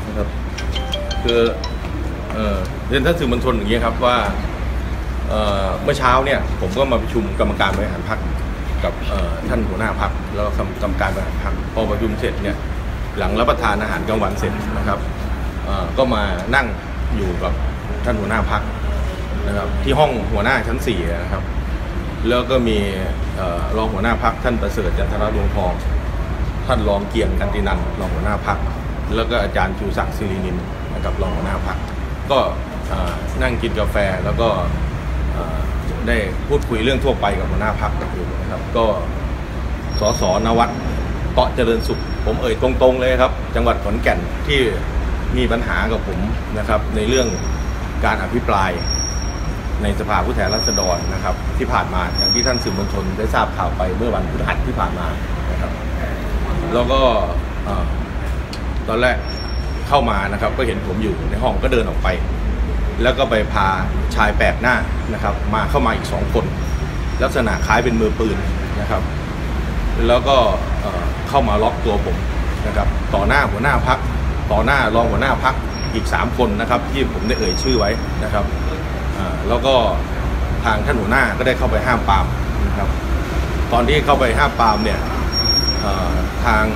นะครับคือเรียนท่านสื่อมวลชนอย่างนี้ครับว่าเมื่อเช้าเนี่ยผมก็มาประชุมกรรมการบริหารพรรคกับท่านหัวหน้าพรรคแล้วกรรมการบริหารพรรคพอประชุมเสร็จเนี่ยหลังรับประทานอาหารกลางวันเสร็จนะครับก็มานั่งอยู่กับท่านหัวหน้าพรรคนะครับที่ห้องหัวหน้าชั้น4นะครับแล้วก็มีรองหัวหน้าพรรคท่านประเสริฐจันทรดวงทองท่านรองเกียงกันตินันท์รองหัวหน้าพรรคแล้วก็อาจารย์ชูศักดิ์ศิรินินนะครับรองหัวหน้าพรรคก็นั่งกินกาแฟแล้วก็ได้พูดคุยเรื่องทั่วไปกับหัวหน้าพรรคนะครับก็สส.นวัฒน์เตาะเจริญสุขผมตรงๆเลยครับจังหวัดขอนแก่นที่มีปัญหากับผมนะครับในเรื่องการอภิปรายในสภาผู้แทนราษฎรนะครับที่ผ่านมาอย่างที่ท่านสื่อมวลชนได้ทราบข่าวไปเมื่อวันพฤหัสที่ผ่านมานะครับแล้วก็ตอนแรกเข้ามานะครับก็เห็นผมอยู่ในห้องก็เดินออกไปแล้วก็ไปพาชายแปลกหน้านะครับมาเข้ามาอีก2 คนลักษณะคล้ายเป็นมือปืนนะครับแล้วก็เข้ามาล็อกตัวผมนะครับต่อหน้าหัวหน้าพรรคต่อหน้ารองหัวหน้าพรรคอีก3 คนนะครับที่ผมได้เอ่ยชื่อไว้นะครับแล้วก็ทางท่านหัวหน้าก็ได้เข้าไปห้ามปรามนะครับตอนที่เข้าไปห้ามปรามเนี่ยทาง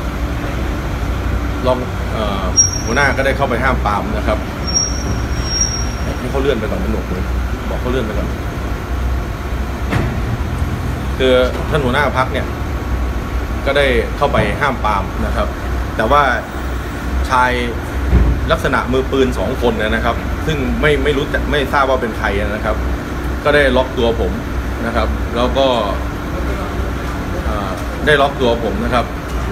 รองหัวหน้าก็ได้เข้าไปห้ามปรามนะครับให้เขาเลื่อนไปก่อนเป็นหนุกเลยบอกเขาเลื่อนไปก่อนคือท่านหัวหน้าพรรคเนี่ยก็ได้เข้าไปห้ามปรามนะครับแต่ว่าชายลักษณะมือปืน2 คนนะครับซึ่งไม่รู้จักไม่ทราบว่าเป็นใครนะครับก็ได้ล็อกตัวผมนะครับแล้วก็ได้ล็อกตัวผมนะครับ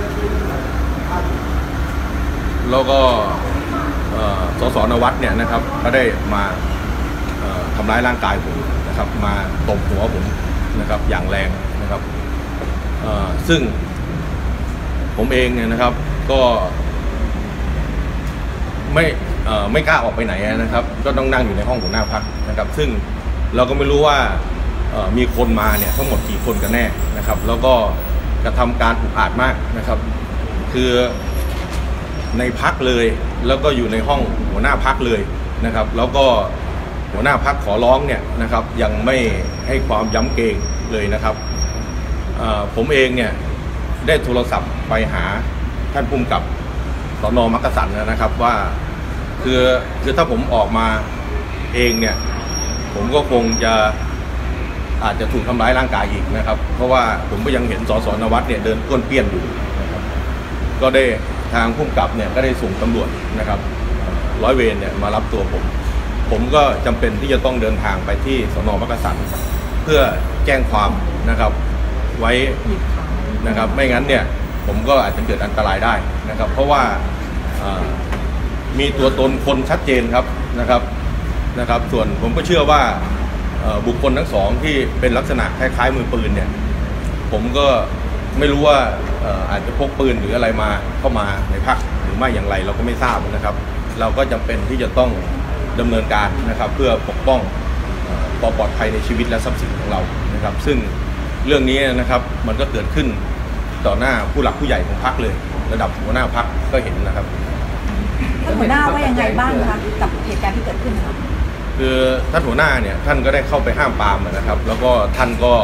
แล้วก็สส.นวัฒน์เนี่ยนะครับก็ได้มาทำร้ายร่างกายผมนะครับมาตบหัวผมนะครับอย่างแรงนะครับซึ่งผมเองเนี่ยนะครับก็ไม่กล้าออกไปไหนนะครับก็ต้องนั่งอยู่ในห้องหัวหน้าพรรคนะครับซึ่งเราก็ไม่รู้ว่ามีคนมาเนี่ยทั้งหมดกี่คนกันแน่นะครับแล้วก็กระทำการอุกอาจมากนะครับคือในพรรคเลยแล้วก็อยู่ในห้องหัวหน้าพรรคเลยนะครับแล้วก็หัวหน้าพรรคขอร้องเนี่ยนะครับยังไม่ให้ความย้ำเกรงเลยนะครับผมเองเนี่ยได้โทรศัพท์ไปหาท่านผู้กำกับสน.มักกะสันนะครับว่าคือถ้าผมออกมาเองเนี่ยผมก็คงจะอาจจะถูกทำร้ายร่างกายอีกนะครับเพราะว่าผมก็ยังเห็นสส.นวัฒน์เนี่ยเดินก้นเปี้ยนอยู่นะครับก็ได้ทางผู้กำกับเนี่ยก็ได้ส่งตำรวจนะครับร้อยเวรเนี่ยมารับตัวผมก็จำเป็นที่จะต้องเดินทางไปที่สน.มักกะสันเพื่อแจ้งความนะครับไว้นะครับไม่งั้นเนี่ยผมก็อาจจะเกิดอันตรายได้นะครับเพราะว่ามีตัวตนคนชัดเจนครับนะครับส่วนผมก็เชื่อว่าบุคคลทั้ง2ที่เป็นลักษณะคล้ายๆมือปืนเนี่ยผมก็ไม่รู้ว่าอาจจะพกปืนหรืออะไรมาเข้ามาในพรรคหรือไม่อย่างไรเราก็ไม่ทราบนะครับเราก็จำเป็นที่จะต้องดำเนินการนะครับเพื่อปกป้องความปลอดภัยในชีวิตและทรัพย์สินของเรานะครับซึ่งเรื่องนี้นะครับมันก็เกิดขึ้นต่อหน้าผู้หลักผู้ใหญ่ของพรรคเลยระดับหัวหน้าพรรคก็เห็นนะครับหัวหน้าว่ายังไงบ้างคะกับเหตุการณ์ที่เกิดขึ้นครับคือท่านหัวหน้าเนี่ยท่านก็ได้เข้าไปห้ามปรามนะครับแล้วก็ท่านก็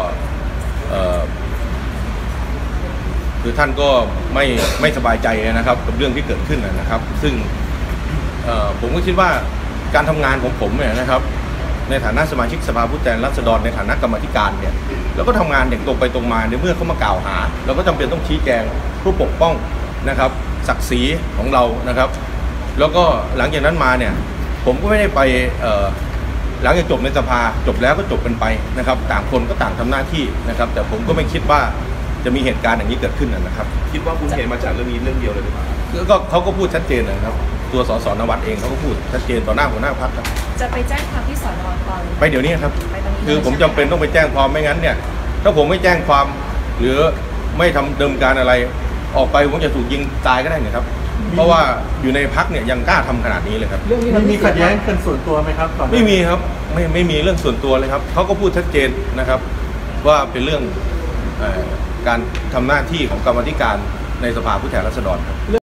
คือท่านก็ไม่สบายใจนะครับกับเรื่องที่เกิดขึ้นนะครับซึ่งผมก็คิดว่าการทำงานของผมเนี่ยนะครับในฐานะสมาชิกสภาผู้แทนราษฎรในฐานะกรรมธิการเนี่ยแล้วก็ทำงานอย่างตรงไปตรงมาในเมื่อเขามากล่าวหาเราก็จำเป็นต้องชี้แจงเพื่อปกป้องนะครับศักดิ์ศรีของเรานะครับแล้วก็หลังจากนั้นมาเนี่ยผมก็ไม่ได้ไปหลังจากจบในสภาจบแล้วก็จบกันไปนะครับต่างคนก็ต่างทำหน้าที่นะครับแต่ผมก็ไม่คิดว่าจะมีเหตุการณ์อย่างนี้เกิดขึ้นนะครับคิดว่าคุณเหตุมาจากเรื่องนี้เรื่องเดียวเลยหรือเปล่าก็เขาก็พูดชัดเจนนะครับตัวสส.นวัฒน์เองเขาก็พูดชัดเจนต่อหน้าหัวหน้าพรรคครับจะไปแจ้งความที่สน.ตอนไปเดี๋ยวนี้ครับคือผมจำเป็นต้องไปแจ้งความไม่งั้นเนี่ยถ้าผมไม่แจ้งความหรือไม่ทำดำเนินการอะไรออกไปผมจะถูกยิงตายก็ได้นะครับเพราะว่าอยู่ในพรรคเนี่ยยังกล้าทำขนาดนี้เลยครับเรื่องนี้มันมีขัดแย้งกันส่วนตัวไหมครับไม่มีครับไม่มีเรื่องส่วนตัวเลยครับเขาก็พูดชัดเจนนะครับว่าเป็นเรื่องการทำหน้าที่ของกรรมธิการในสภาผู้แทนราษฎรครับ